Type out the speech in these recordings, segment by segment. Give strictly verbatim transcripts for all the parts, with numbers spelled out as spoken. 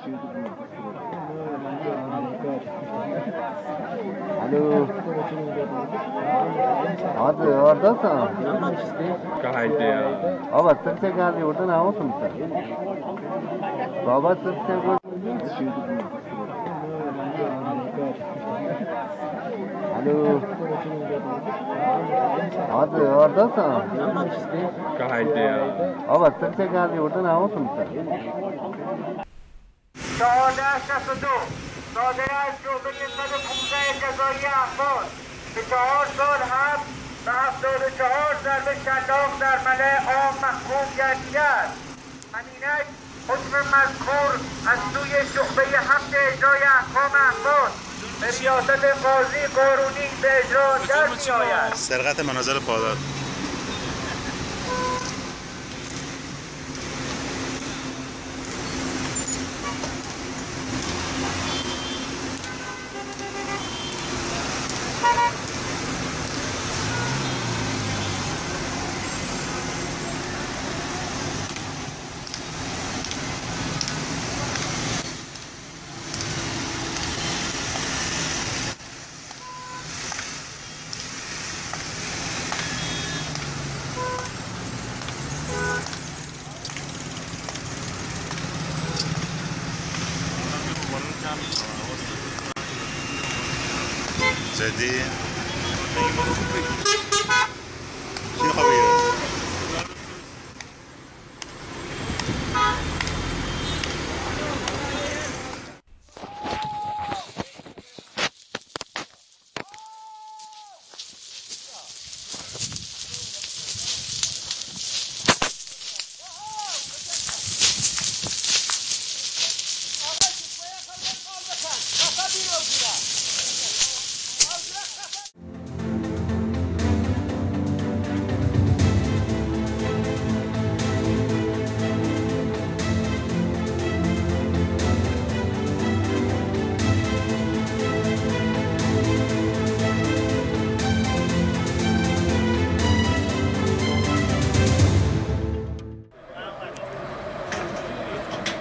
الو हजुर अर्दा छ कहाँ अब चर्चा गाडी उठ्दैन आउँछ नि त बाबा चर्चाको हेलो हजुर अर्दा छ कहाँ अब चर्चा गाडी उठ्दैन आउँछ नि त چهارده شصت و دو صادر از شعبه خدمت پانزده جزایی احوال به چهار سال حبس و هفتاد و چهار ضرب شلاق در ملع عام محکوم گردیده است. همینک حکم مذکور از سوی شعبه هفت اجرای احکام احوال به ریاست قاضی قانونی به اجرا در می‌آید. سرقت مناظر پادار جدی چی میخواه بگیره؟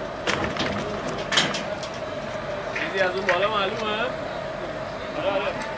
از اون بالا معلومه؟ آره آره